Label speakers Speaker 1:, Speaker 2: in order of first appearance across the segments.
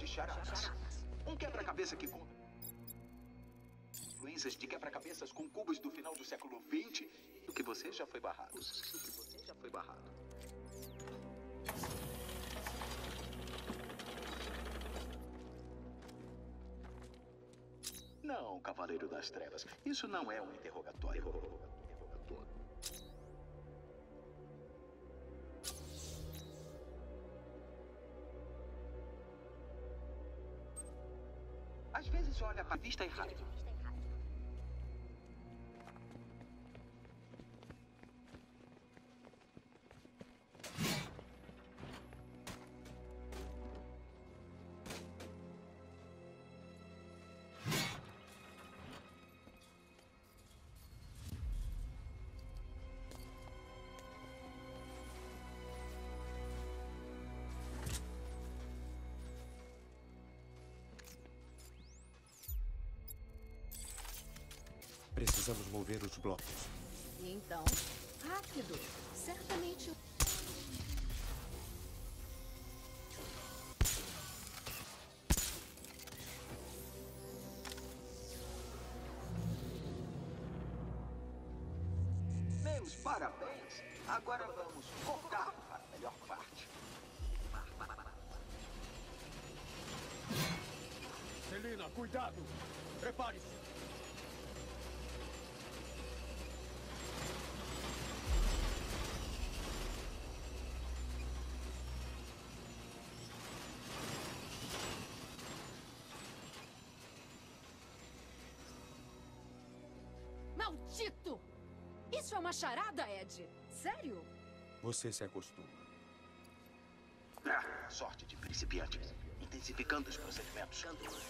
Speaker 1: de charadas. Um quebra-cabeça que conta influências de quebra-cabeças com cubos do final do século XX. O que você já foi barrado. Não, Cavaleiro das Trevas. Isso não é um interrogatório. Às vezes olha para a vista errada.
Speaker 2: Precisamos mover os blocos.
Speaker 3: E então, rápido. Certamente.
Speaker 1: Meus parabéns. Agora vamos voltar para a melhor parte.
Speaker 4: Celina, cuidado! Prepare-se!
Speaker 3: Maldito! Isso é uma charada, Ed. Sério?
Speaker 2: Você se acostuma.
Speaker 1: Sorte de principiante. Intensificando os procedimentos.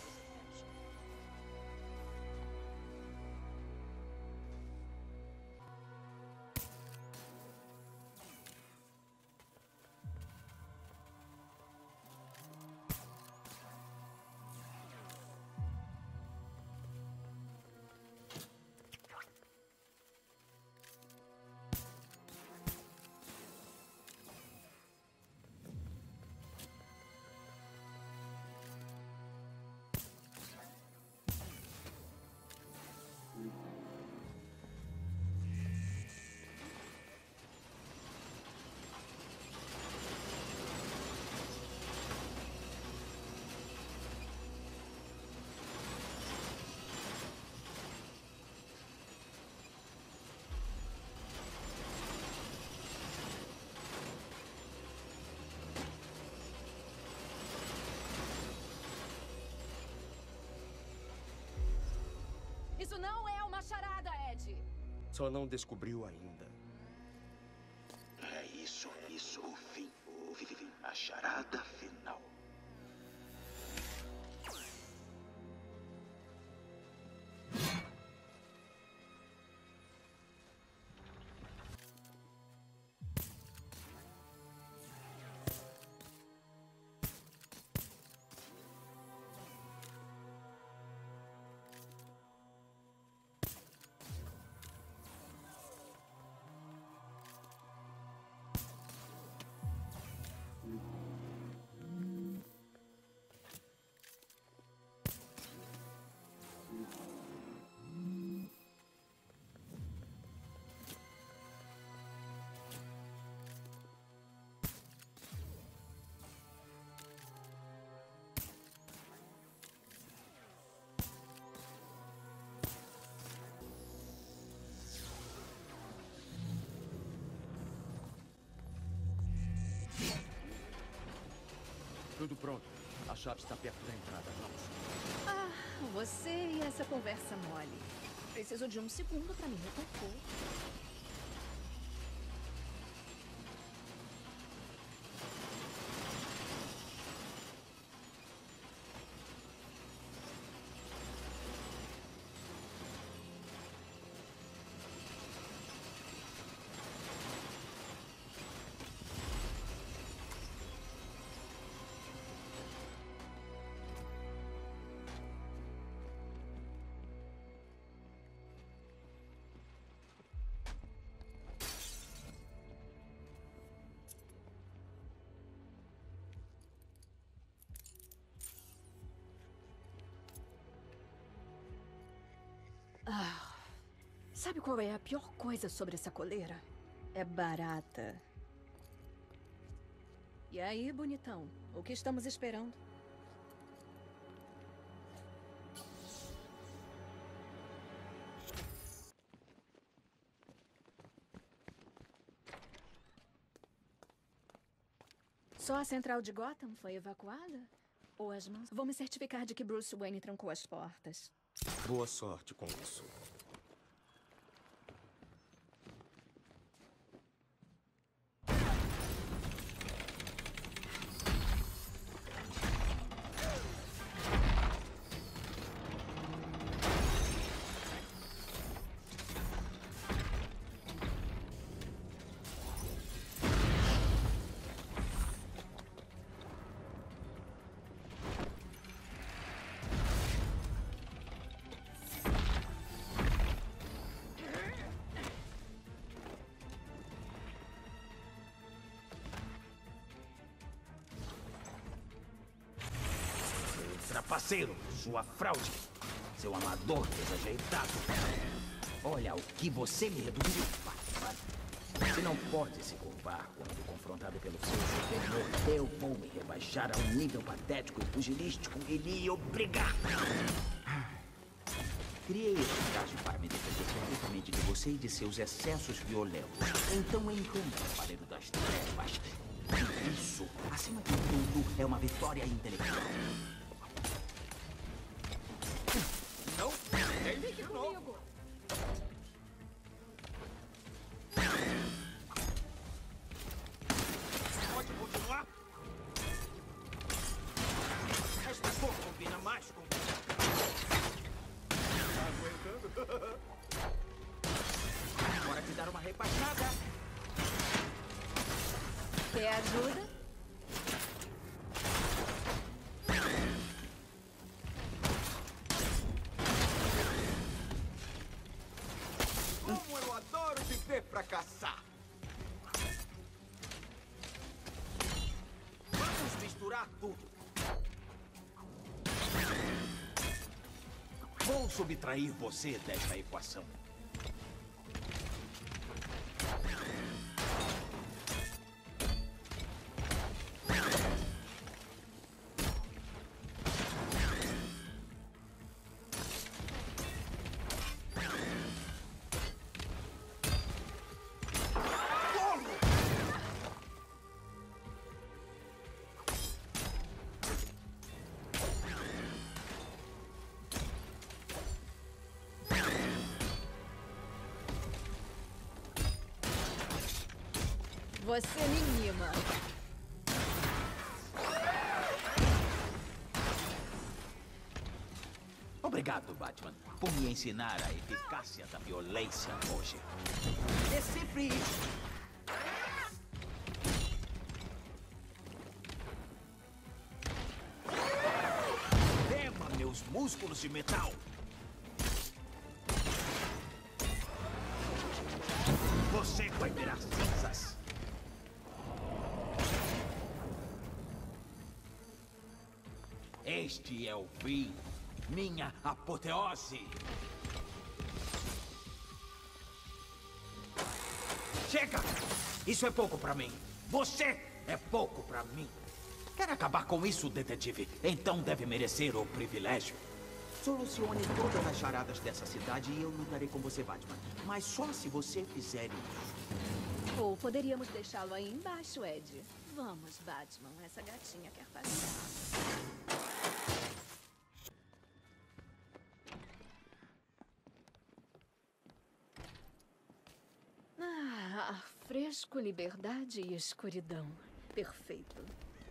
Speaker 3: Isso não é uma charada, Ed.
Speaker 2: Só não descobriu ainda.
Speaker 1: É isso, o fim. A charada final.
Speaker 4: Tudo pronto. A chave está perto da entrada. Vamos.
Speaker 3: Ah, você e essa conversa mole. Preciso de um segundo para me recompor. Sabe qual é a pior coisa sobre essa coleira? É barata. E aí, bonitão? O que estamos esperando? Só a central de Gotham foi evacuada? Ou as mãos? Vou me certificar de que Bruce Wayne trancou as portas.
Speaker 2: Boa sorte com isso.
Speaker 5: Trapaceiro, sua fraude, seu amador desajeitado. Olha o que você me reduziu, Batman. Você não pode se culpar quando confrontado pelo seu superior. Eu vou me rebaixar a um nível patético e pugilístico e lhe obrigar. Criei esse traje para me defender completamente de você e de seus excessos violentos. Então encanta, Cavaleiro das Trevas. E isso, acima de tudo, é uma vitória intelectual.
Speaker 4: Não, ele de novo.
Speaker 5: Pode continuar? Esta cor combina mais com...
Speaker 4: Tá aguentando?
Speaker 5: Bora te dar uma rebaixada.
Speaker 3: Quer ajuda?
Speaker 4: Como eu adoro te ver fracassar.
Speaker 5: Vamos misturar tudo. Vou subtrair você desta equação.
Speaker 3: Você me mima.
Speaker 5: Obrigado, Batman, por me ensinar a eficácia da violência hoje. É sempre isso. Tema meus músculos de metal. Você vai virar cinzas. Este é o fim. Minha apoteose. Chega! Isso é pouco pra mim. Você é pouco pra mim. Quer acabar com isso, detetive? Então deve merecer o privilégio. Solucione todas as charadas dessa cidade e eu lutarei com você, Batman. Mas só se você fizer isso.
Speaker 3: Ou poderíamos deixá-lo aí embaixo, Ed. Vamos, Batman. Essa gatinha quer passear. Ar fresco, liberdade e escuridão. Perfeito.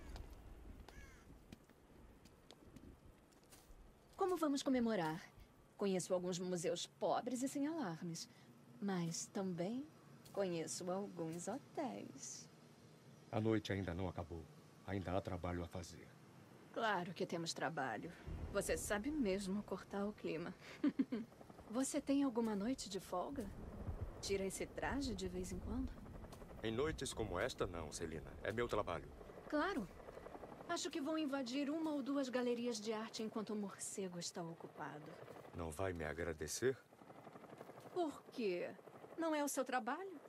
Speaker 3: Como vamos comemorar? Conheço alguns museus pobres e sem alarmes. Mas também conheço alguns hotéis.
Speaker 2: A noite ainda não acabou. Ainda há trabalho a fazer.
Speaker 3: Claro que temos trabalho. Você sabe mesmo cortar o clima. Você tem alguma noite de folga? Tira esse traje de vez em quando?
Speaker 2: Em noites como esta, não, Selina. É meu trabalho.
Speaker 3: Claro. Acho que vou invadir uma ou duas galerias de arte enquanto o morcego está ocupado.
Speaker 2: Não vai me agradecer?
Speaker 3: Por quê? Não é o seu trabalho?